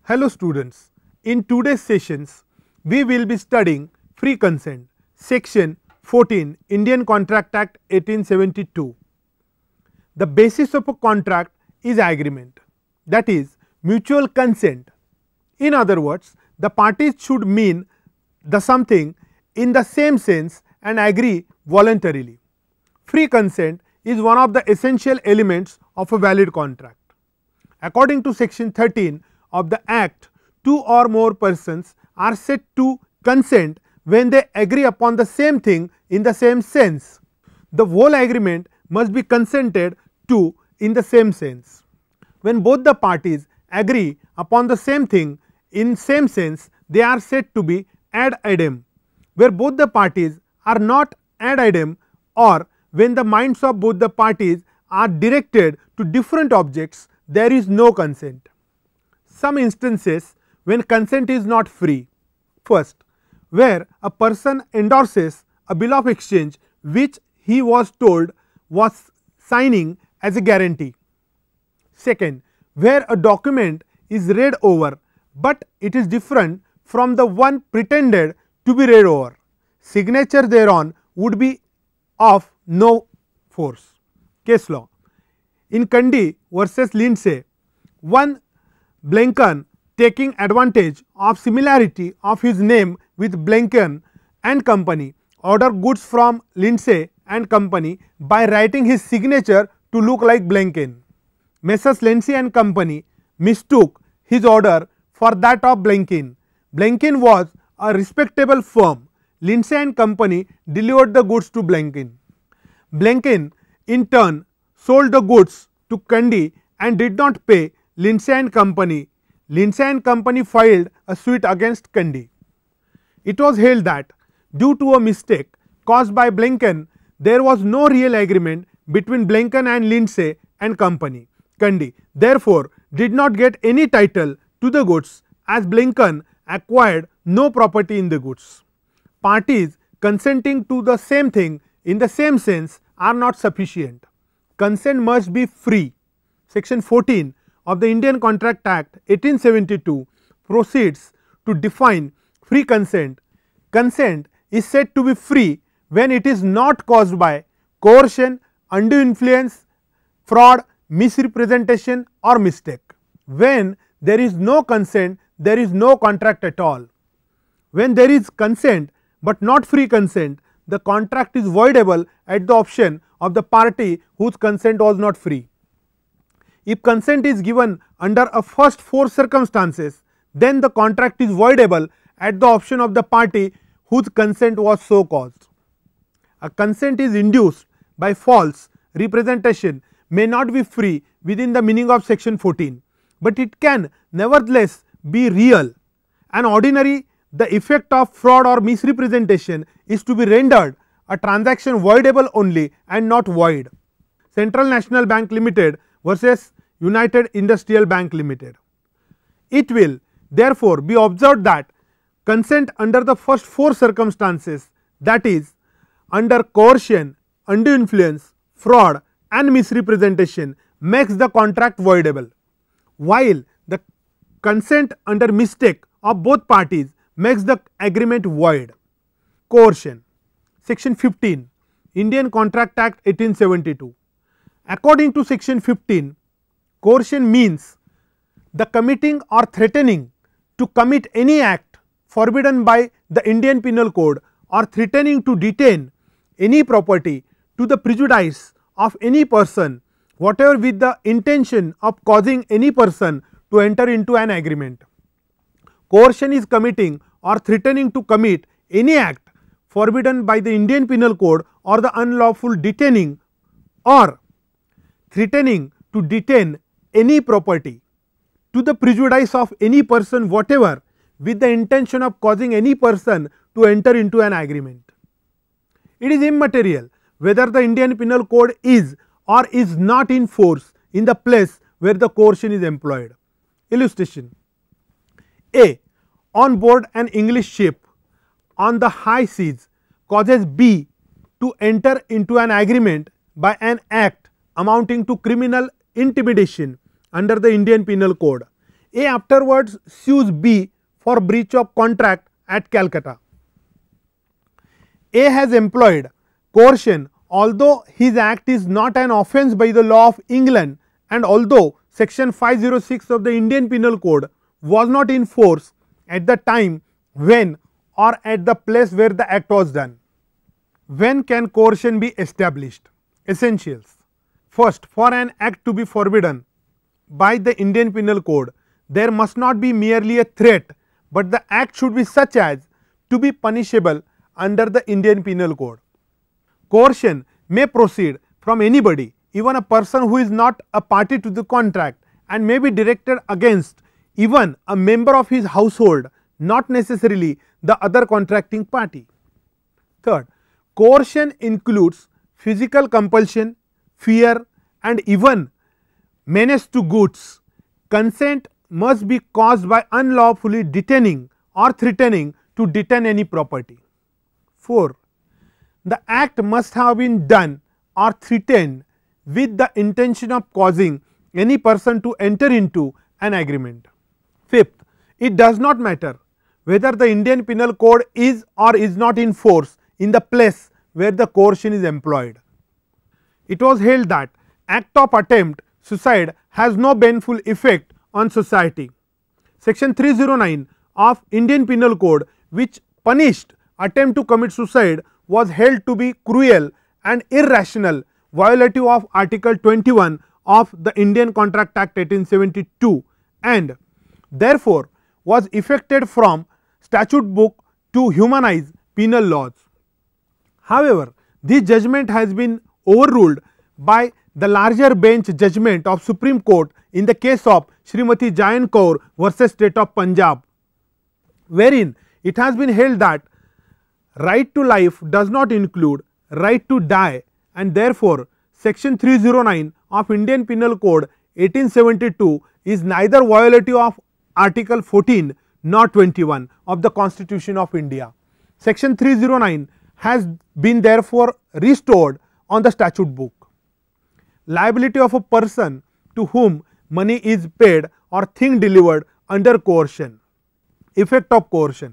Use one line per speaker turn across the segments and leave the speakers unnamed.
Hello students, in today's sessions we will be studying free consent, section 14 Indian Contract Act 1872. The basis of a contract is agreement, that is mutual consent. In other words, the parties should mean the something in the same sense and agree voluntarily. Free consent is one of the essential elements of a valid contract. According to section 13 of the Act, two or more persons are said to consent when they agree upon the same thing in the same sense. The whole agreement must be consented to in the same sense. When both the parties agree upon the same thing in same sense, they are said to be ad idem. Where both the parties are not ad idem, or when the minds of both the parties are directed to different objects, there is no consent. Some instances when consent is not free. First, where a person endorses a bill of exchange which he was told was signing as a guarantee. Second, where a document is read over, but it is different from the one pretended to be read over. Signature thereon would be of no force. Case law. In Kandi versus Lindsay, one Blanken, taking advantage of similarity of his name with Blanken and Company, ordered goods from Lindsay and Company by writing his signature to look like Blanken. Messrs. Lindsay and Company mistook his order for that of Blanken. Blanken was a respectable firm. Lindsay and Company delivered the goods to Blanken. Blanken in turn sold the goods to Kandi and did not pay Lindsay and Company. Lindsay and Company filed a suit against Kandi. It was held that due to a mistake caused by Blanken, there was no real agreement between Blanken and Lindsay and Company. Kandi therefore did not get any title to the goods, as Blanken acquired no property in the goods. Parties consenting to the same thing in the same sense are not sufficient. Consent must be free. Section 14 of the Indian Contract Act 1872 proceeds to define free consent. Consent is said to be free when it is not caused by coercion, undue influence, fraud, misrepresentation or mistake. When there is no consent, there is no contract at all. When there is consent but not free consent, the contract is voidable at the option of the party whose consent was not free. If consent is given under a first four circumstances, then the contract is voidable at the option of the party whose consent was so caused. A consent is induced by false representation may not be free within the meaning of section 14, but it can nevertheless be real. And ordinary, the effect of fraud or misrepresentation is to be rendered a transaction voidable only and not void. Central National Bank Limited versus United Industrial Bank Limited. It will therefore be observed that consent under the first four circumstances, that is under coercion, undue influence, fraud and misrepresentation, makes the contract voidable, while the consent under mistake of both parties makes the agreement void. Coercion. Section 15 Indian Contract Act 1872. According to section 15, coercion means the committing or threatening to commit any act forbidden by the Indian Penal Code, or threatening to detain any property to the prejudice of any person, whatever with the intention of causing any person to enter into an agreement. Coercion is committing or threatening to commit any act forbidden by the Indian Penal Code, or the unlawful detaining or threatening to detain any property to the prejudice of any person whatever, with the intention of causing any person to enter into an agreement. It is immaterial whether the Indian Penal Code is or is not in force in the place where the coercion is employed. Illustration: A. On board an English ship on the high seas causes B to enter into an agreement by an act amounting to criminal intimidation under the Indian Penal Code. A afterwards sues B for breach of contract at Calcutta. A has employed coercion although his act is not an offence by the law of England, and although section 506 of the Indian Penal Code was not in force at the time when or at the place where the act was done. When can coercion be established? Essentials. First, for an act to be forbidden by the Indian Penal Code, there must not be merely a threat, but the act should be such as to be punishable under the Indian Penal Code. Coercion may proceed from anybody, even a person who is not a party to the contract, and may be directed against even a member of his household, not necessarily the other contracting party. Third, coercion includes physical compulsion, fear, and even menace to goods. Consent must be caused by unlawfully detaining or threatening to detain any property. 4. The act must have been done or threatened with the intention of causing any person to enter into an agreement. 5th, it does not matter whether the Indian Penal Code is or is not in force in the place where the coercion is employed. It was held that act of attempt suicide has no baneful effect on society. Section 309 of Indian Penal Code, which punished attempt to commit suicide, was held to be cruel and irrational, violative of Article 21 of the Indian Contract Act 1872, and therefore was effected from statute book to humanize penal laws. However, this judgment has been overruled by the larger bench judgment of Supreme Court in the case of Srimati Jayan Kaur versus State of Punjab, wherein it has been held that right to life does not include right to die, and therefore section 309 of Indian Penal Code 1872 is neither violative of Article 14 nor 21 of the Constitution of India. Section 309 has been therefore restored on the statute book. Liability of a person to whom money is paid or thing delivered under coercion. Effect of coercion.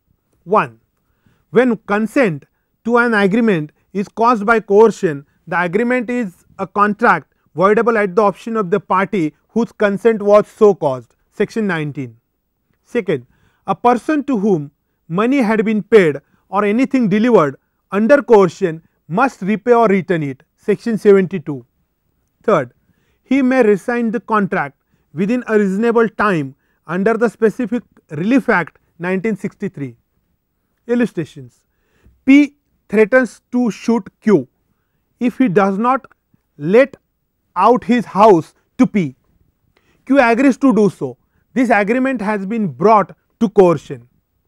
1. When consent to an agreement is caused by coercion, the agreement is a contract voidable at the option of the party whose consent was so caused. Section 19. Second, a person to whom money had been paid or anything delivered under coercion must repay or return it. Section 72. Third, he may rescind the contract within a reasonable time under the Specific Relief Act 1963. Illustrations. P threatens to shoot Q if he does not let out his house to P. Q agrees to do so. This agreement has been brought to coercion.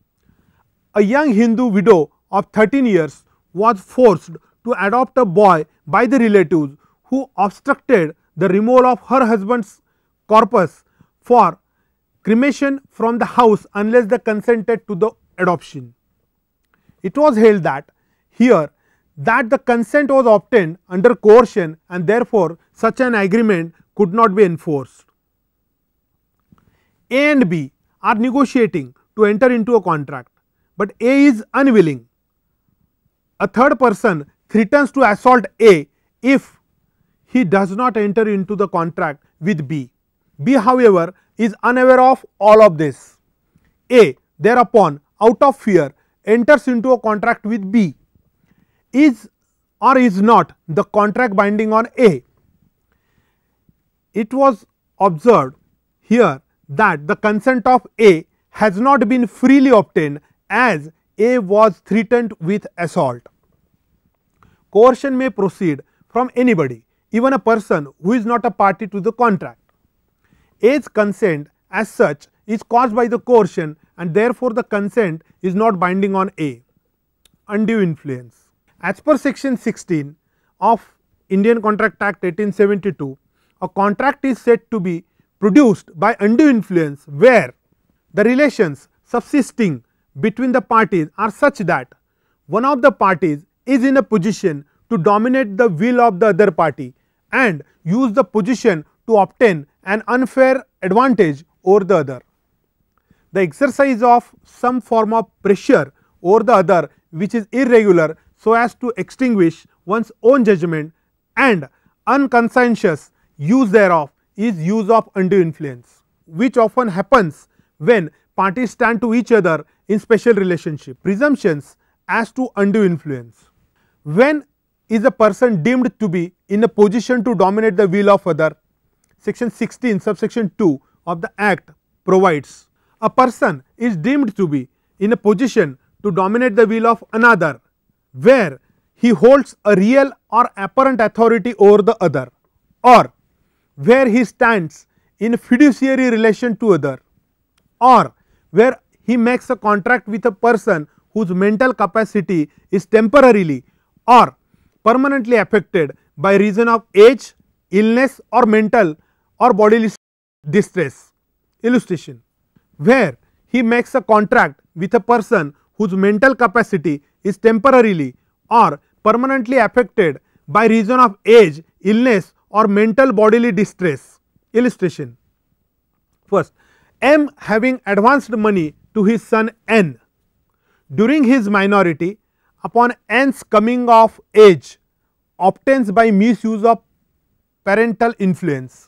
A young Hindu widow of 13 years was forced to adopt a boy by the relatives who obstructed the removal of her husband's corpus for cremation from the house unless they consented to the adoption. It was held that here that the consent was obtained under coercion, and therefore such an agreement could not be enforced. A and B are negotiating to enter into a contract, but A is unwilling. A third person threatens to assault A if he does not enter into the contract with B. B, however, is unaware of all of this. A thereupon, out of fear, enters into a contract with B. Is or is not the contract binding on A? It was observed here that the consent of A has not been freely obtained, as A was threatened with assault. Coercion may proceed from anybody, even a person who is not a party to the contract. A's consent as such is caused by the coercion, and therefore the consent is not binding on A. Undue influence. As per section 16 of Indian Contract Act 1872, a contract is said to be produced by undue influence where the relations subsisting between the parties are such that one of the parties is in a position to dominate the will of the other party and use the position to obtain an unfair advantage over the other. The exercise of some form of pressure over the other which is irregular so as to extinguish one's own judgment and unconscientious use thereof is use of undue influence, which often happens when parties stand to each other in special relationship. Presumptions as to undue influence. When is a person deemed to be in a position to dominate the will of other? Section 16 subsection 2 of the Act provides, a person is deemed to be in a position to dominate the will of another where he holds a real or apparent authority over the other, or where he stands in fiduciary relation to other, or where he makes a contract with a person whose mental capacity is temporarily or permanently affected by reason of age, illness or mental or bodily distress. Illustration: where he makes a contract with a person whose mental capacity is temporarily or permanently affected by reason of age, illness or mental bodily distress. Illustration: first, M having advanced money to his son N during his minority, upon N's coming of age, obtains by misuse of parental influence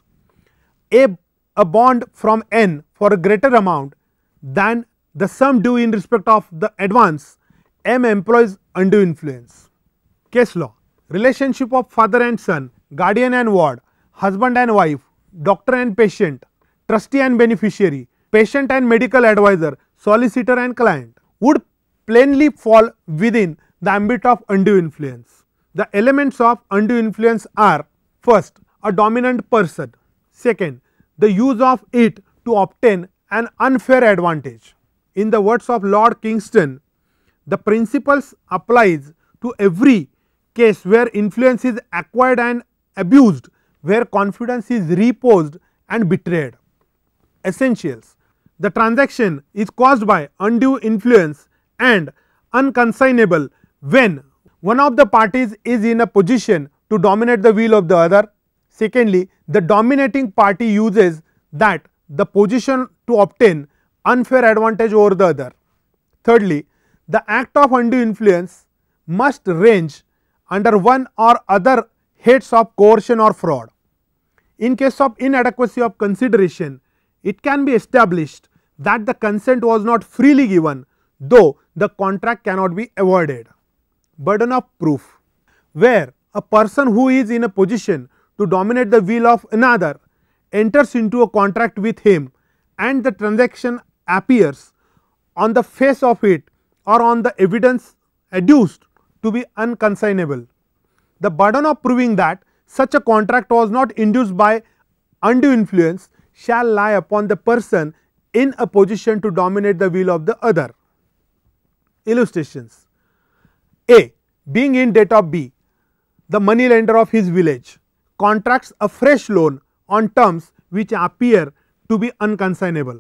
a bond from N for a greater amount than the sum due in respect of the advance. M employs undue influence. Case law: relationship of father and son, guardian and ward, husband and wife, doctor and patient, trustee and beneficiary, patient and medical advisor, solicitor and client would plainly fall within the ambit of undue influence. The elements of undue influence are: first, a dominant person; second, the use of it to obtain an unfair advantage. In the words of Lord Kingston, the principles applies to every case where influence is acquired and abused, where confidence is reposed and betrayed. Essentials: the transaction is caused by undue influence and unconsignable when one of the parties is in a position to dominate the will of the other. Secondly, the dominating party uses that the position to obtain unfair advantage over the other. Thirdly, the act of undue influence must range under one or other heads of coercion or fraud. In case of inadequacy of consideration, it can be established that the consent was not freely given, though the contract cannot be avoided. Burden of proof: where a person who is in a position to dominate the will of another enters into a contract with him and the transaction appears on the face of it or on the evidence adduced to be unconsignable, the burden of proving that such a contract was not induced by undue influence shall lie upon the person in a position to dominate the will of the other. Illustrations: A, being in debt of B, the money lender of his village, contracts a fresh loan on terms which appear to be unconsignable.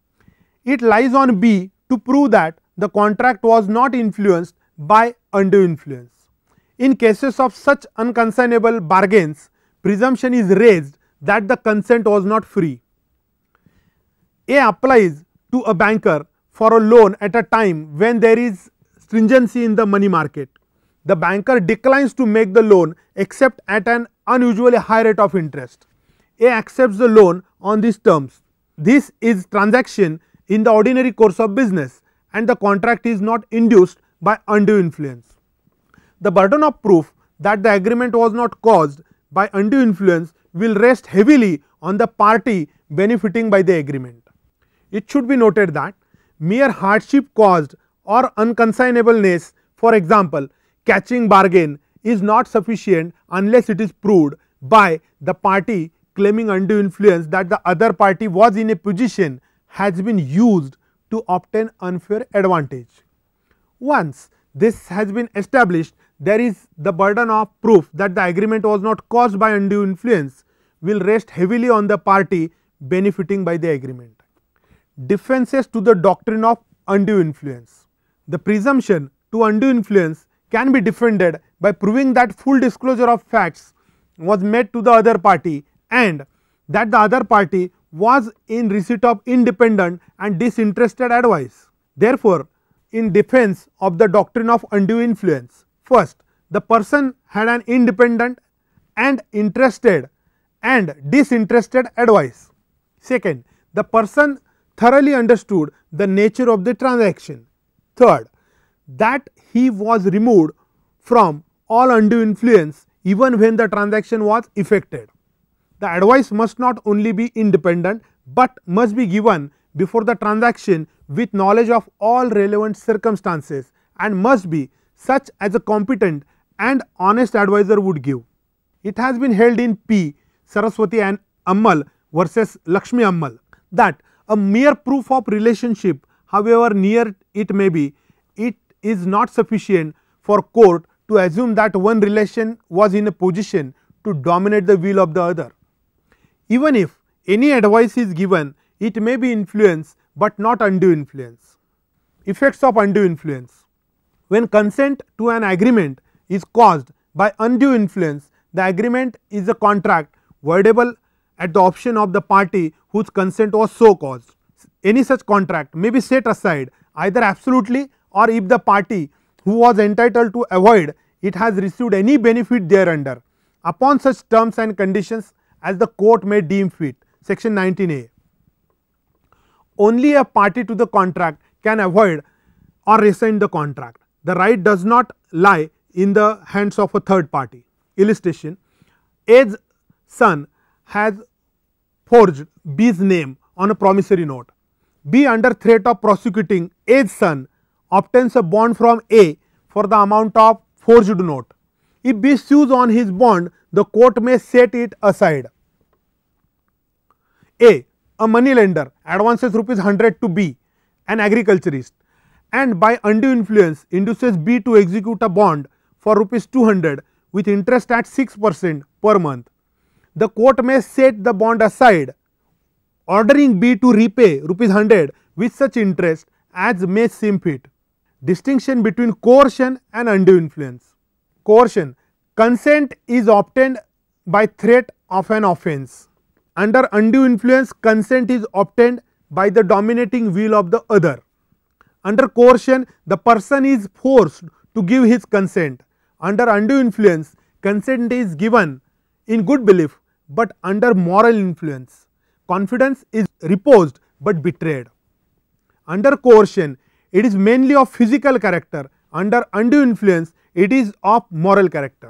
It lies on B to prove that the contract was not influenced by undue influence. In cases of such unconsignable bargains, presumption is raised that the consent was not free. A applies to a banker for a loan at a time when there is stringency in the money market. The banker declines to make the loan except at an unusually high rate of interest. A accepts the loan on these terms. This is transaction in the ordinary course of business and the contract is not induced by undue influence. The burden of proof that the agreement was not caused by undue influence will rest heavily on the party benefiting by the agreement. It should be noted that mere hardship caused or unconsignableness, for example, catching bargain, is not sufficient unless it is proved by the party claiming undue influence that the other party was in a position has been used to obtain unfair advantage. Once this has been established, there is the burden of proof that the agreement was not caused by undue influence will rest heavily on the party benefiting by the agreement. Defenses to the doctrine of undue influence. The presumption to undue influence can be defended by proving that full disclosure of facts was made to the other party and that the other party was in receipt of independent and disinterested advice. Therefore, in defense of the doctrine of undue influence, first, the person had an independent and interested and disinterested advice. Second, the person thoroughly understood the nature of the transaction. Third, that he was removed from all undue influence even when the transaction was effected. The advice must not only be independent, but must be given before the transaction with knowledge of all relevant circumstances, and must be such as a competent and honest advisor would give. It has been held in P. Saraswati and Ammal versus Lakshmi Ammal that a mere proof of relationship, however near it may be, it is not sufficient for court to assume that one relation was in a position to dominate the will of the other. Even if any advice is given, it may be influence but not undue influence. Effects of undue influence. When consent to an agreement is caused by undue influence, the agreement is a contract voidable at the option of the party whose consent was so caused. Any such contract may be set aside either absolutely, or if the party who was entitled to avoid it has received any benefit thereunder, upon such terms and conditions as the court may deem fit. Section 19A. Only a party to the contract can avoid or rescind the contract. The right does not lie in the hands of a third party. Illustration: A's son has forged B's name on a promissory note. B, under threat of prosecuting A's son, obtains a bond from A for the amount of forged note. If B sues on his bond, the court may set it aside. A money lender advances ₹100 to B, an agriculturist, and by undue influence induces B to execute a bond for ₹200 with interest at 6% per month. The court may set the bond aside, ordering B to repay ₹100 with such interest as may seem fit. Distinction between coercion and undue influence. Coercion: consent is obtained by threat of an offence. Under undue influence, consent is obtained by the dominating will of the other. Under coercion, the person is forced to give his consent. Under undue influence, consent is given in good belief, but under moral influence. Confidence is reposed but betrayed. Under coercion, it is mainly of physical character. Under undue influence, it is of moral character.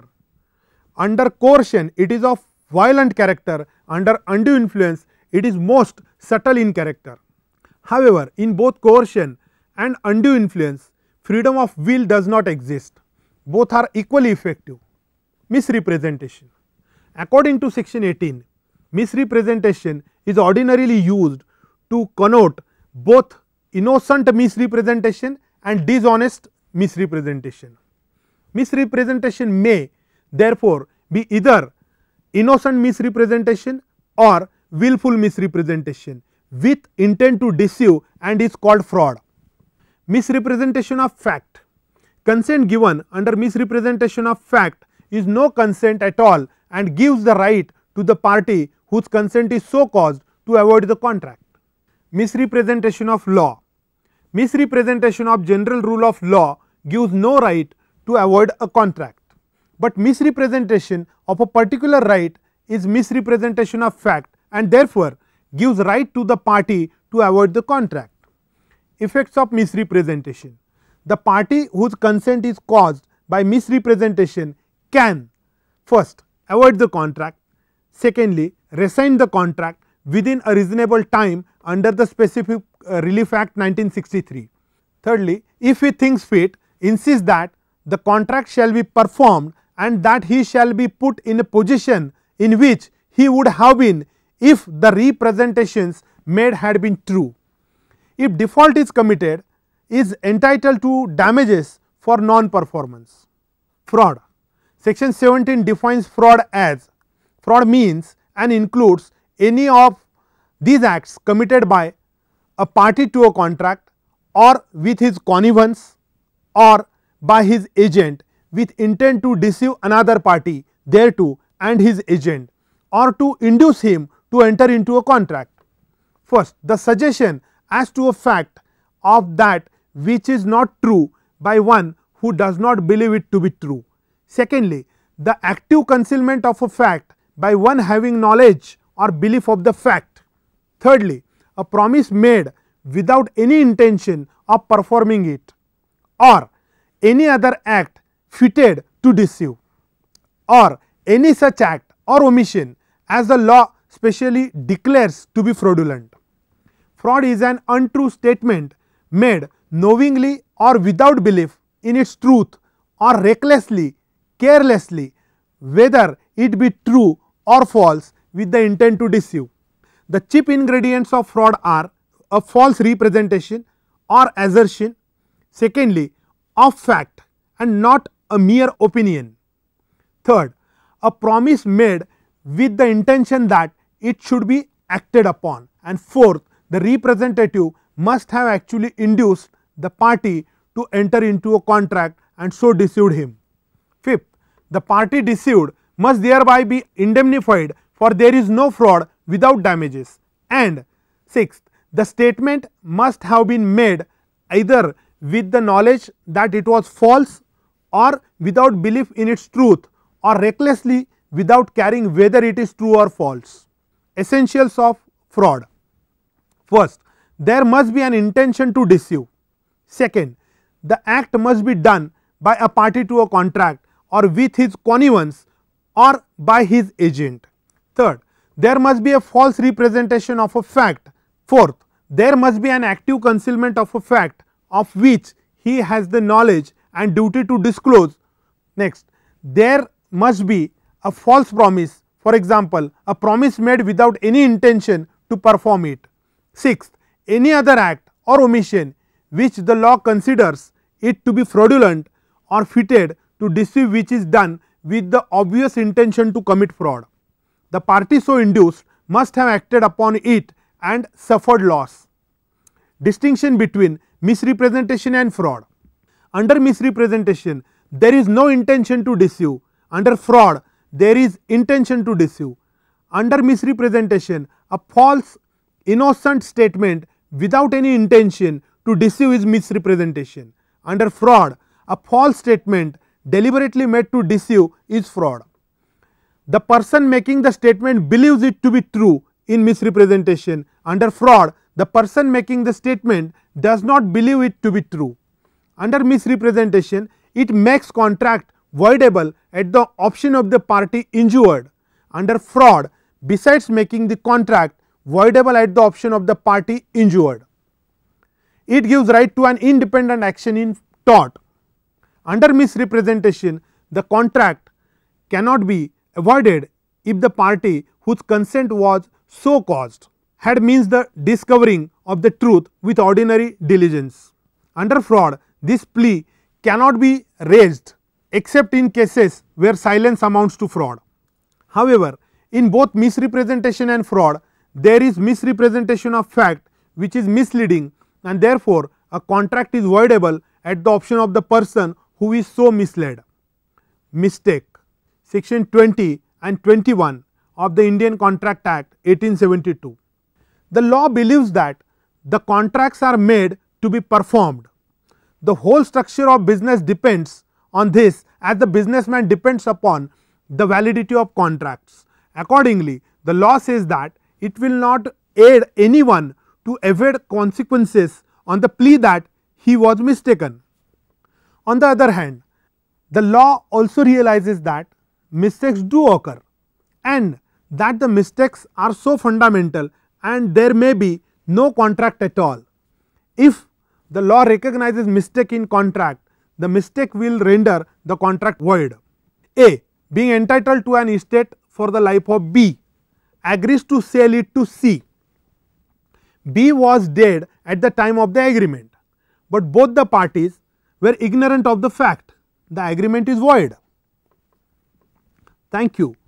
Under coercion, it is of violent character. Under undue influence, it is most subtle in character. However, in both coercion and undue influence, freedom of will does not exist. Both are equally effective. Misrepresentation. According to section 18, misrepresentation is ordinarily used to connote both innocent misrepresentation and dishonest misrepresentation. Misrepresentation may therefore be either innocent misrepresentation or willful misrepresentation with intent to deceive and is called fraud. Misrepresentation of fact. Consent given under misrepresentation of fact is no consent at all and gives the right to the party whose consent is so caused to avoid the contract. Misrepresentation of law. Misrepresentation of general rule of law gives no right to avoid a contract, but misrepresentation of a particular right is misrepresentation of fact and therefore gives right to the party to avoid the contract. Effects of misrepresentation. The party whose consent is caused by misrepresentation can first avoid the contract, secondly rescind the contract within a reasonable time under the Specific Relief Act 1963. Thirdly, if he thinks fit, insist that the contract shall be performed and that he shall be put in a position in which he would have been if the representations made had been true. If default is committed, is entitled to damages for non-performance. Fraud. Section 17 defines fraud as: fraud means and includes any of these acts committed by a party to a contract or with his connivance or by his agent with intent to deceive another party thereto and his agent, or to induce him to enter into a contract. First, the suggestion as to a fact of that which is not true by one who does not believe it to be true. Secondly, the active concealment of a fact by one having knowledge or belief of the fact. Thirdly, a promise made without any intention of performing it, or any other act fitted to deceive, or any such act or omission as the law specially declares to be fraudulent. Fraud is an untrue statement made knowingly or without belief in its truth, or recklessly, carelessly, whether it be true or false, with the intent to deceive. The chief ingredients of fraud are a false representation or assertion, secondly, of fact and not a mere opinion. Third, a promise made with the intention that it should be acted upon, and fourth, the representative must have actually induced the party to enter into a contract and so deceived him. Fifth, the party deceived must thereby be indemnified, for there is no fraud without damages. And sixth, the statement must have been made either with the knowledge that it was false, or without belief in its truth, or recklessly without caring whether it is true or false. Essentials of fraud. First, there must be an intention to deceive. Second, the act must be done by a party to a contract, or with his connivance, or by his agent. Third, there must be a false representation of a fact. Fourth, there must be an active concealment of a fact of which he has the knowledge and duty to disclose. Next, there must be a false promise, for example, a promise made without any intention to perform it. Sixth, any other act or omission which the law considers it to be fraudulent or fitted to deceive, which is done with the obvious intention to commit fraud. The party so induced must have acted upon it and suffered loss. Distinction between misrepresentation and fraud. Under misrepresentation, there is no intention to deceive. Under fraud, there is intention to deceive. Under misrepresentation, a false, innocent statement without any intention to deceive is misrepresentation. Under fraud, a false statement deliberately made to deceive is fraud. The person making the statement believes it to be true in misrepresentation. Under fraud, the person making the statement does not believe it to be true. Under misrepresentation, it makes contract voidable at the option of the party injured. Under fraud, besides making the contract voidable at the option of the party injured, it gives right to an independent action in tort. Under misrepresentation, the contract cannot be avoided if the party whose consent was so caused had means the discovering of the truth with ordinary diligence. Under fraud, this plea cannot be raised except in cases where silence amounts to fraud. However, in both misrepresentation and fraud, there is misrepresentation of fact which is misleading, and therefore, a contract is voidable at the option of the person who is so misled. Mistake. Section 20 and 21 of the Indian Contract Act 1872. The law believes that the contracts are made to be performed. The whole structure of business depends on this, as the businessman depends upon the validity of contracts. Accordingly, the law says that it will not aid anyone to evade consequences on the plea that he was mistaken. On the other hand, the law also realizes that mistakes do occur, and that the mistakes are so fundamental and there may be no contract at all. If the law recognizes mistake in contract, the mistake will render the contract void. A, being entitled to an estate for the life of B, agrees to sell it to C. B was dead at the time of the agreement, but both the parties were ignorant of the fact. The agreement is void. Thank you.